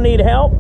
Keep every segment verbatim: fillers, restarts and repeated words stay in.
need help?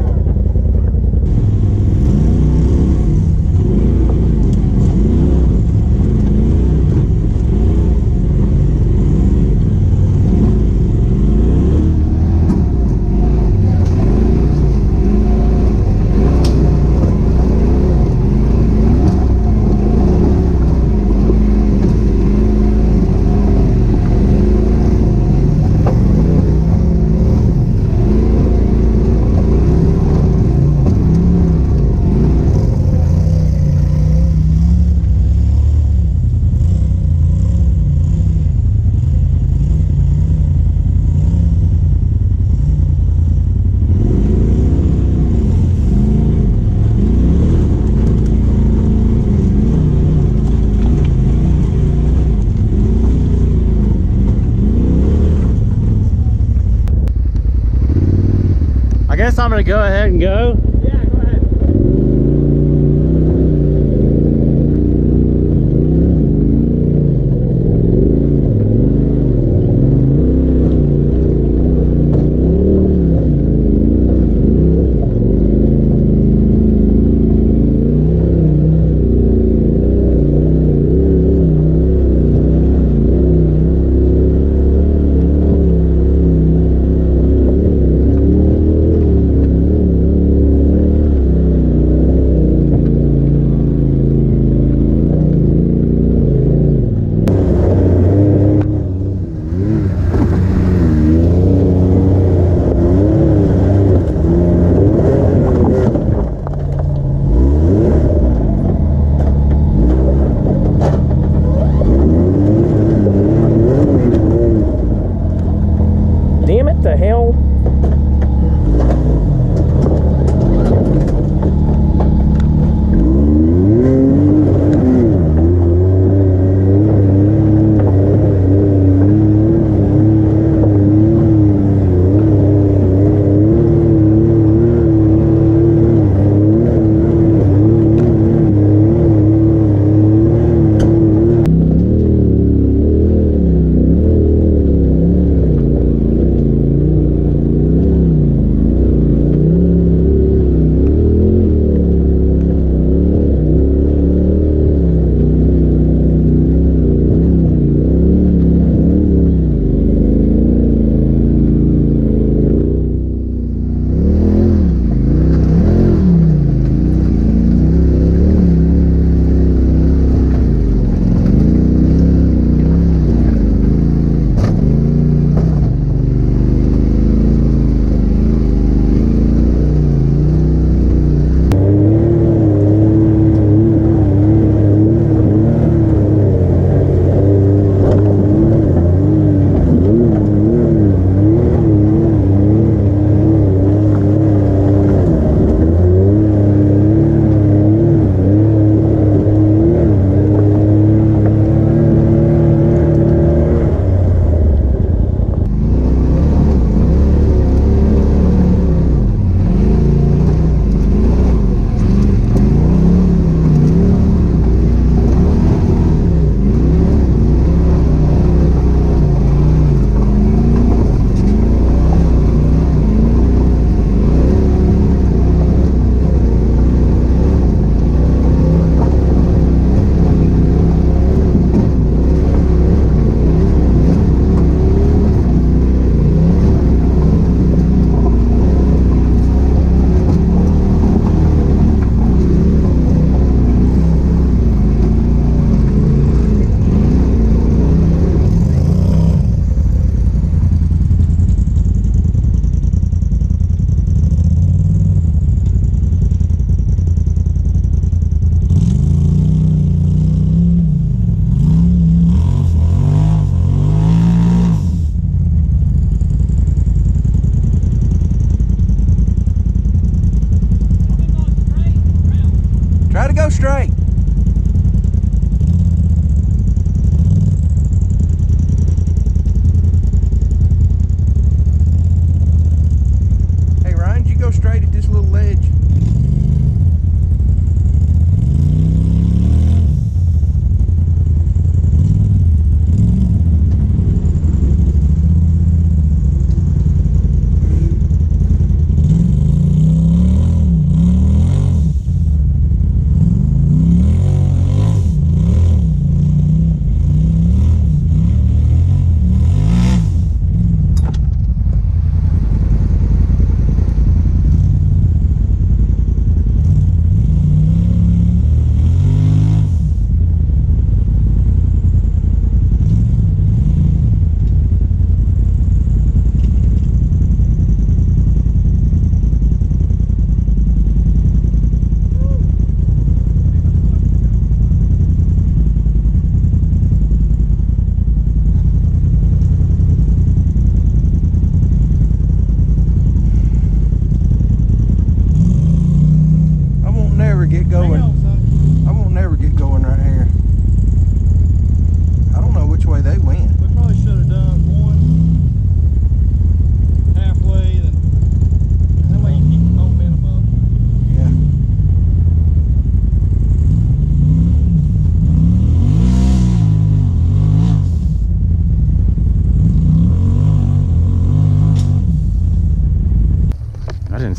I guess I'm gonna go ahead and go. Yeah, go ahead.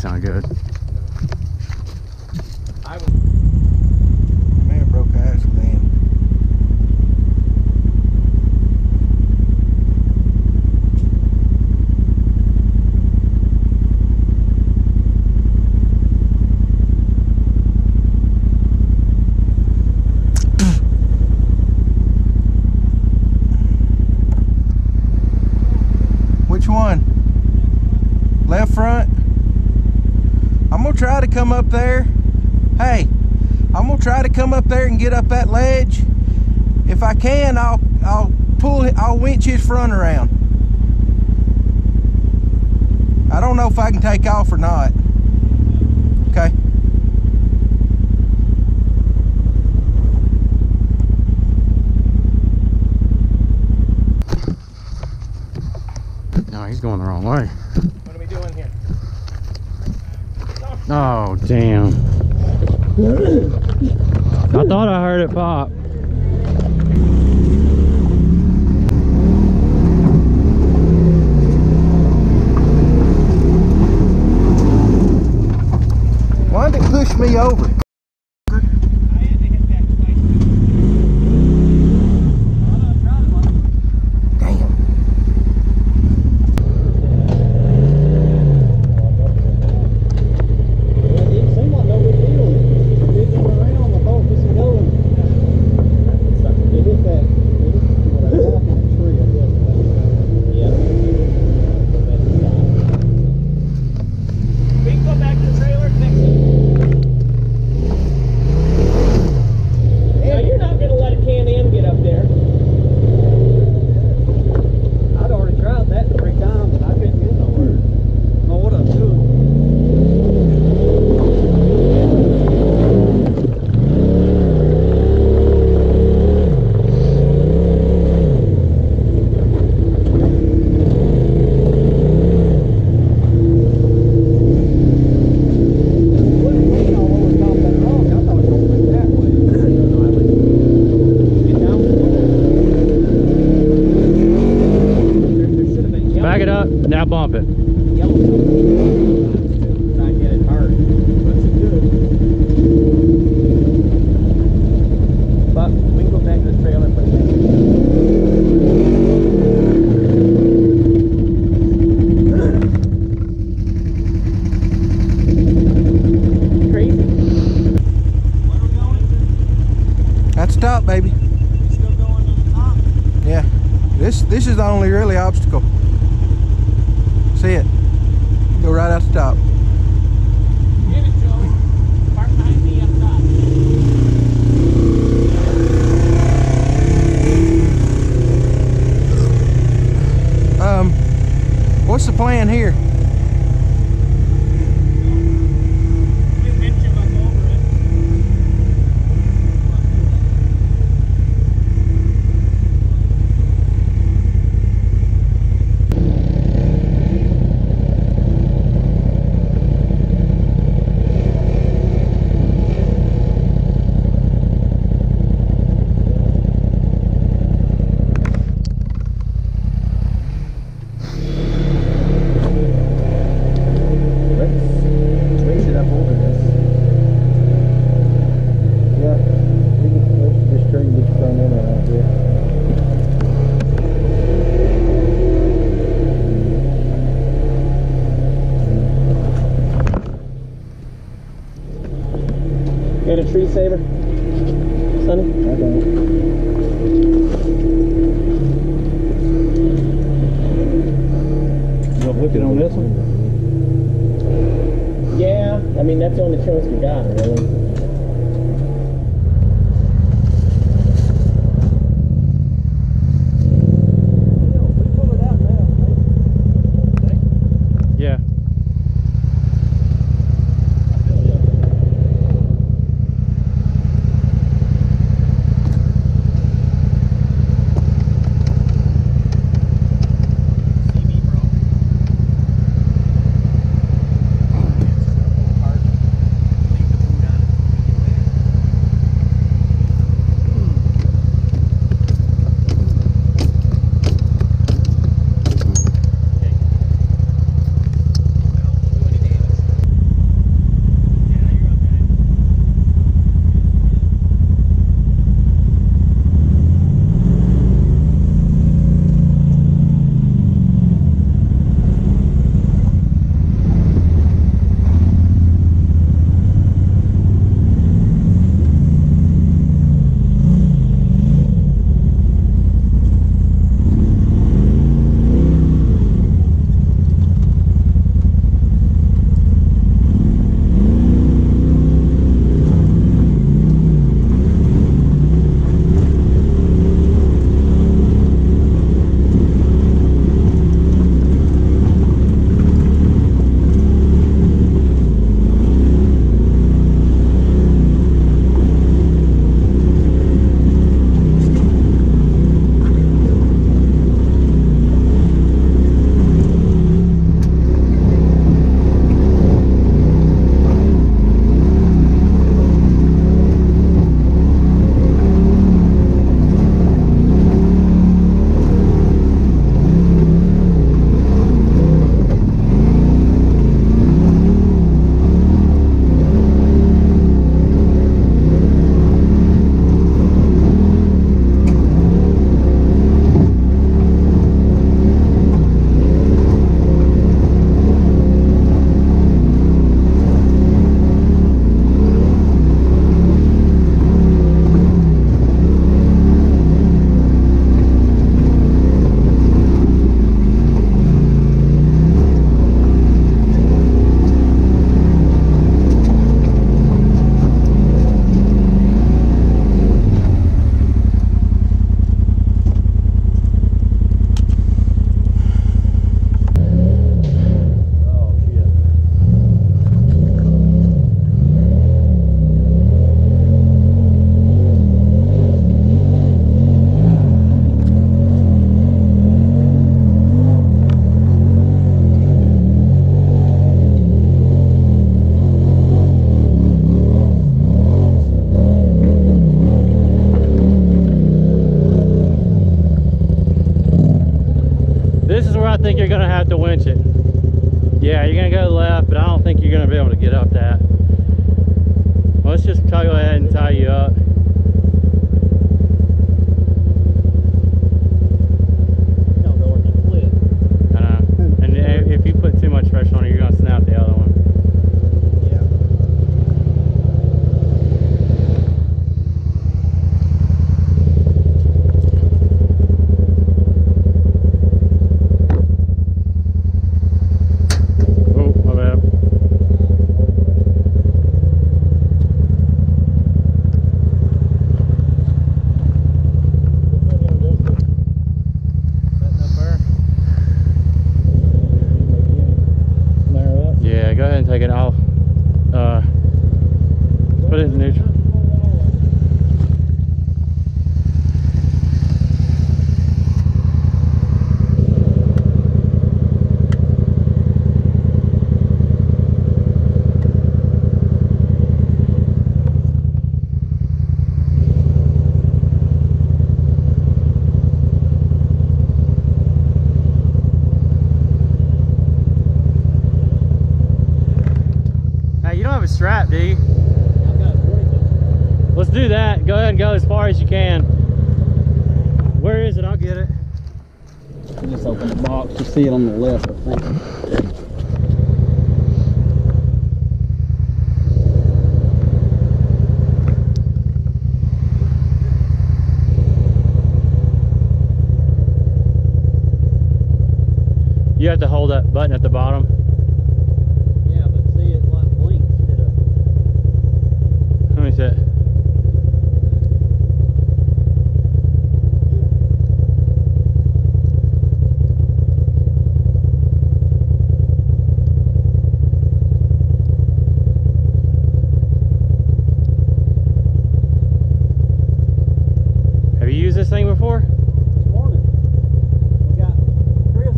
sound good. I was... Man, broke ass, man. Which one? Left front? I'm gonna try to come up there. Hey, I'm gonna try to come up there and get up that ledge. If I can, I'll I'll pull it, I'll winch his front around. I don't know if I can take off or not. Okay. No, he's going the wrong way. What are we doing here? Oh, damn. I thought I heard it pop. Why did it push me over? Back it up, now bump it. But we can go back to the trailer and put it in. Crazy. Where are we going? That's the top, baby. We still going to the top? Yeah. This this is the only really obstacle. See it. Go right out the top. Get it, Joey. Park behind me up top. Um, what's the plan here? We winch him up over it. Got a tree saver, Sonny? I don't. You want to look it on this one? Yeah, I mean that's the only choice we got, really. Yeah. think you're gonna have to winch it. Yeah, you're gonna go left, but I don't think you're gonna be able to get up that. Let's just go ahead and tie you up. I know. And if you put too much pressure on it, you're gonna snap the other one. Take it off. Uh, put it in neutral. You don't have a strap, do you? I've got forty. Let's do that. Go ahead and go as far as you can. Where is it? I'll get it. Just open the box. You see it on the left, I think. You have to hold that button at the bottom. Let me see it. Have you used this thing before? This morning. We got Chris.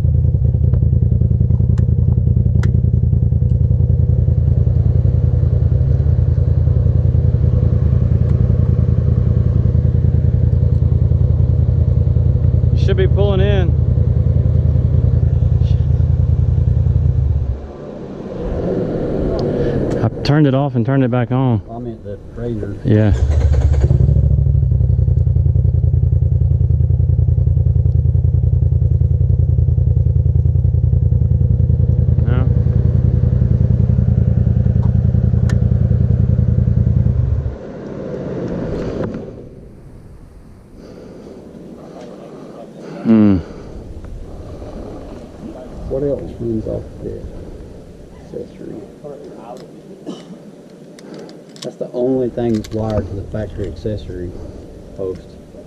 Should be pulling in. I turned it off and turned it back on. I meant the razor. Yeah. No. Hmm. What else runs off the accessory? That's the only thing that's wired to the factory accessory post.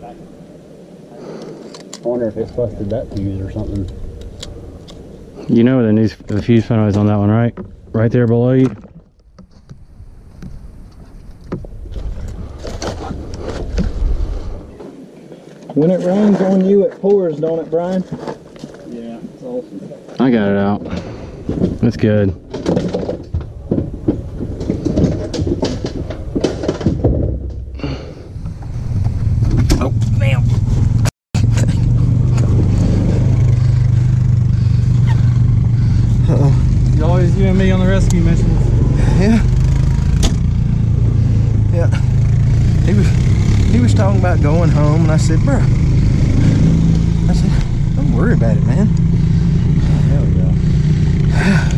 I wonder if it's busted that fuse or something. You know the new the fuse panel is on that one, right? Right there below you. When it rains on you, it pours, don't it, Brian? Yeah, it's awesome. I got it out. That's good. Oh, damn. Uh-oh. It's always you and me on the rescue missions. Yeah. Yeah. He was he was talking about going home, and I said, bro, I said, don't worry about it, man. There we go.